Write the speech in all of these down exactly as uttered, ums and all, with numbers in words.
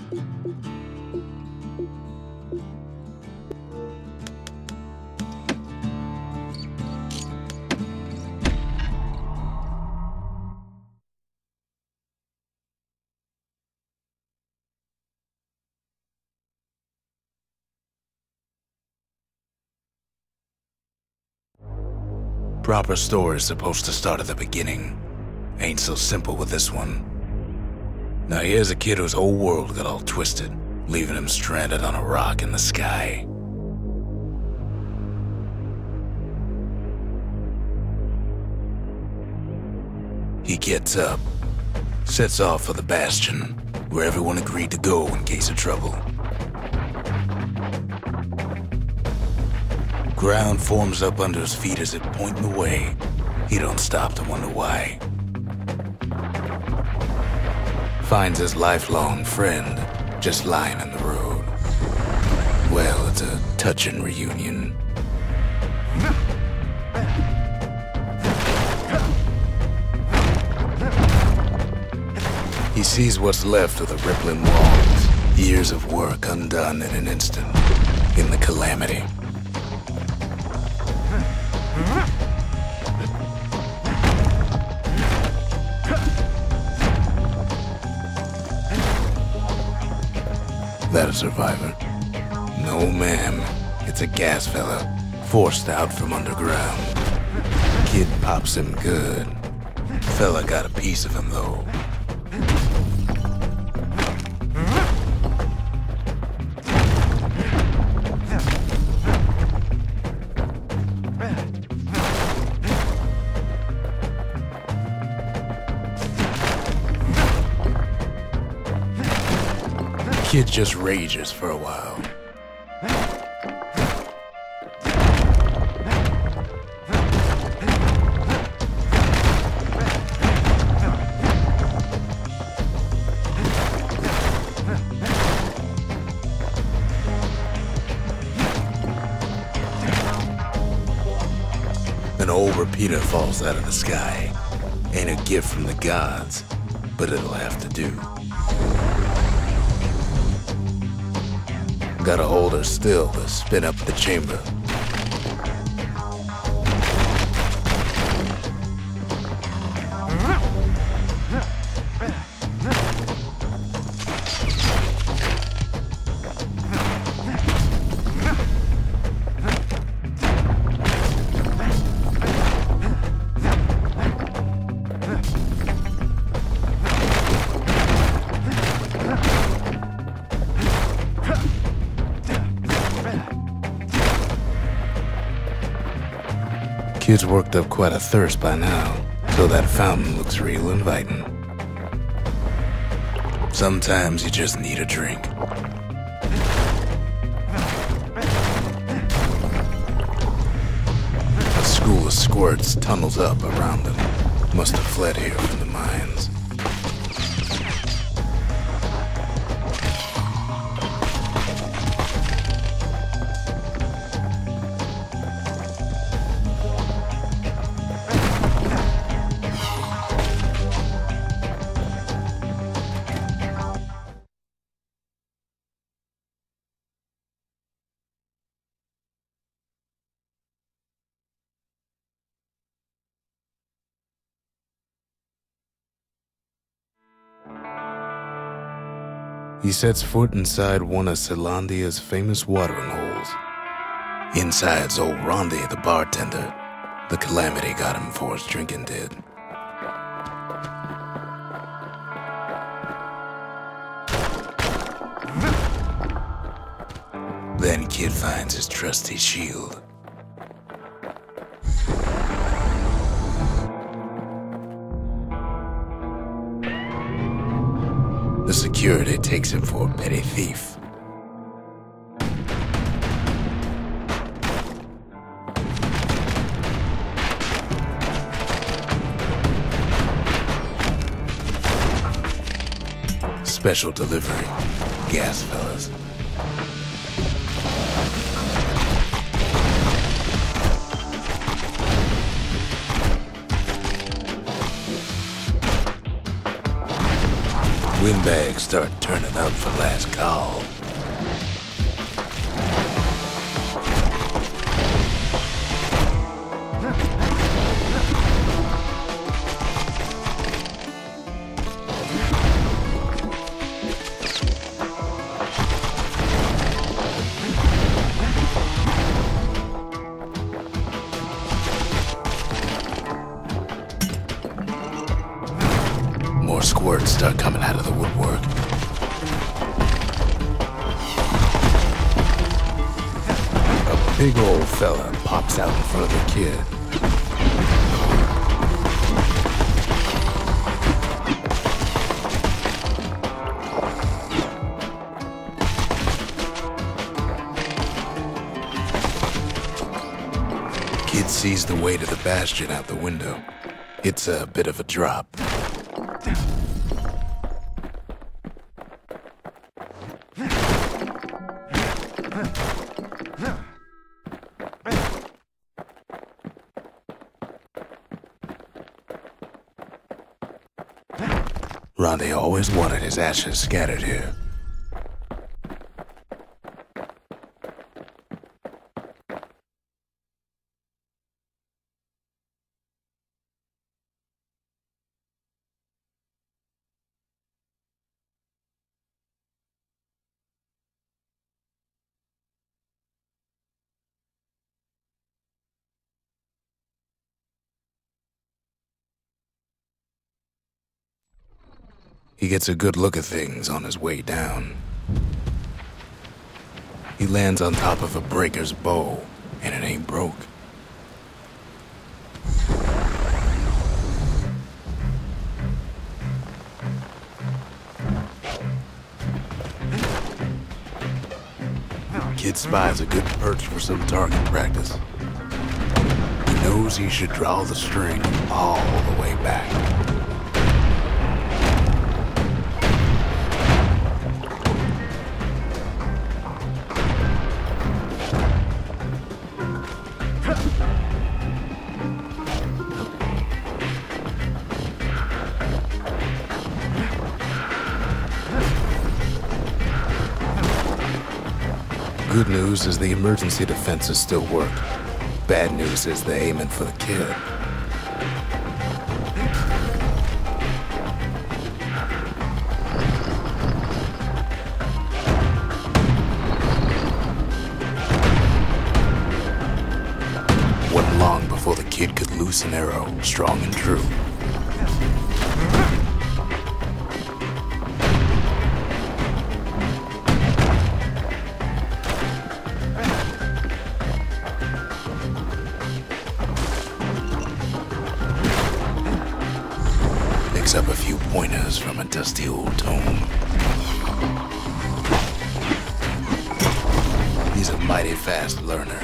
Proper story is supposed to start at the beginning. Ain't so simple with this one. Now here's a kid whose whole world got all twisted, leaving him stranded on a rock in the sky. He gets up, sets off for the Bastion, where everyone agreed to go in case of trouble. Ground forms up under his feet as it pointing the way. He don't stop to wonder why. Finds his lifelong friend just lying in the road. Well, it's a touching reunion. He sees what's left of the rippling walls, years of work undone in an instant, in the calamity. That a survivor? No, ma'am. It's a gas fella, forced out from underground. Kid pops him good. Fella got a piece of him, though. Kid just rages for a while. An old repeater falls out of the sky. Ain't a gift from the gods, but it'll have to do. Gotta hold her still to spin up the chamber. Kid's worked up quite a thirst by now, so that fountain looks real inviting. Sometimes you just need a drink. A school of squirts tunnels up around them. Must have fled here from the mines. He sets foot inside one of Zealandia's famous watering holes. Inside's old Rondi, the bartender. The calamity got him before his drinking did. Then Kid finds his trusty shield. The security takes him for a petty thief. Special delivery, gas fellas. Windbags start turning up for last call. More squirts start coming out of the woodwork. A big old fella pops out in front of the kid. Kid sees the way to the Bastion out the window. It's a bit of a drop. Ronde always wanted his ashes scattered here. He gets a good look at things on his way down. He lands on top of a breaker's bow, and it ain't broke. Kid spies a good perch for some target practice. He knows he should draw the string all the way back. Good news is the emergency defenses still work. Bad news is they're aiming for the kid. Wasn't long before the kid could loose an arrow, strong and true. Picks up a few pointers from a dusty old tome. He's a mighty fast learner.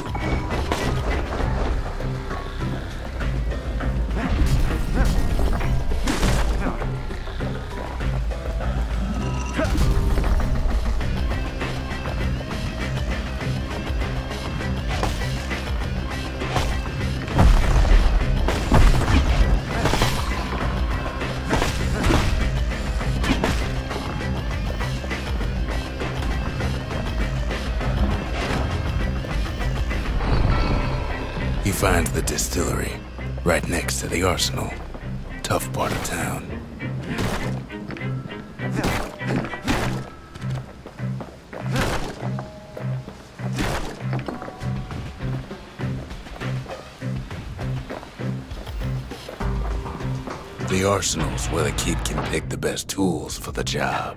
He finds the distillery, right next to the arsenal. Tough part of town. The arsenal's where the kid can pick the best tools for the job.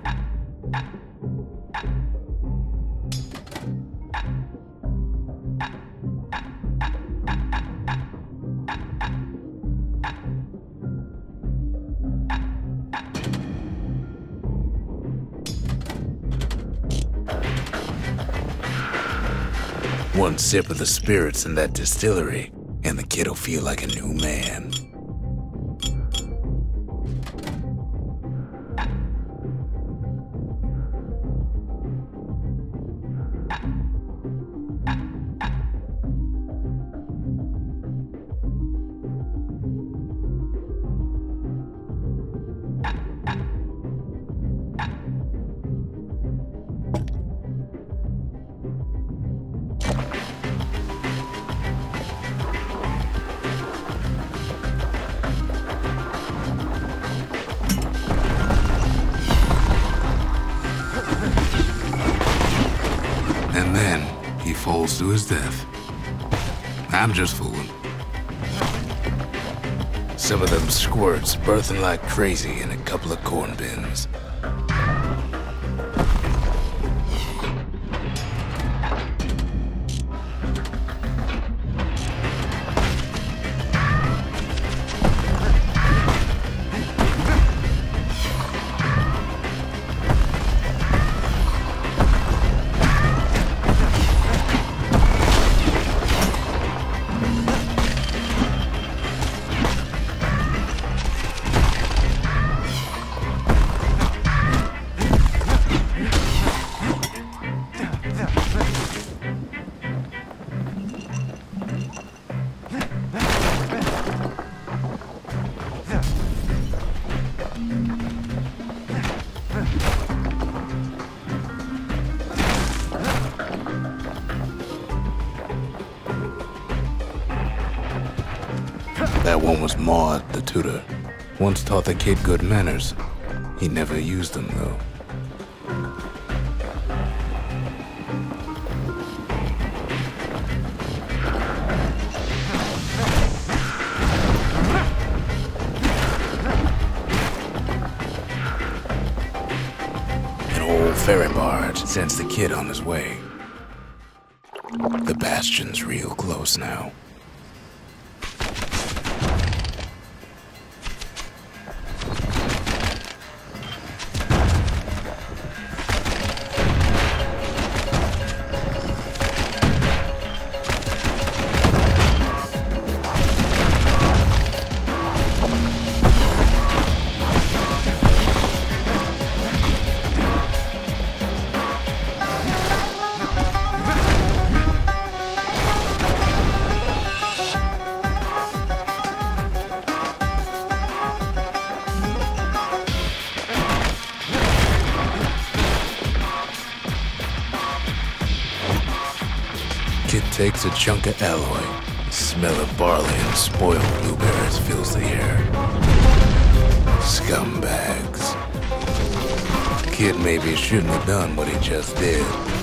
One sip of the spirits in that distillery, and the kid'll feel like a new man. rolls to his death. I'm just fooling. Some of them squirts birthing like crazy in a couple of corn bins. That one was Maud, the tutor. Once taught the kid good manners. He never used them, though. An old ferry barge sends the kid on his way. The Bastion's real close now. Kid takes a chunk of alloy. The smell of barley and spoiled blueberries fills the air. Scumbags. Kid maybe shouldn't have done what he just did.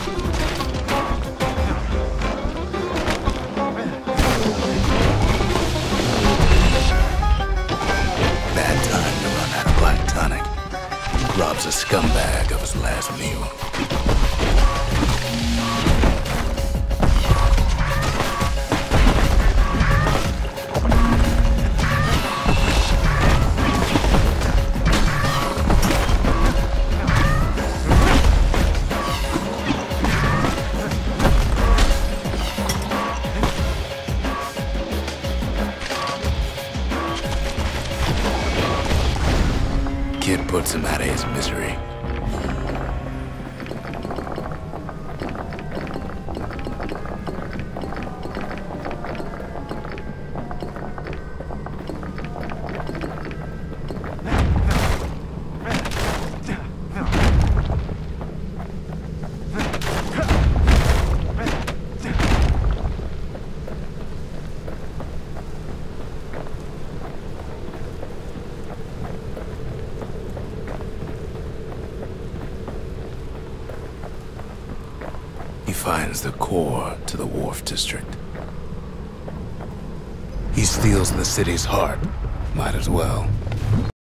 Bad time to run out of black tonic. Robs a scumbag of his last meal. Kid puts him out of his misery. He finds the core to the Wharf District. He steals the city's heart. Might as well.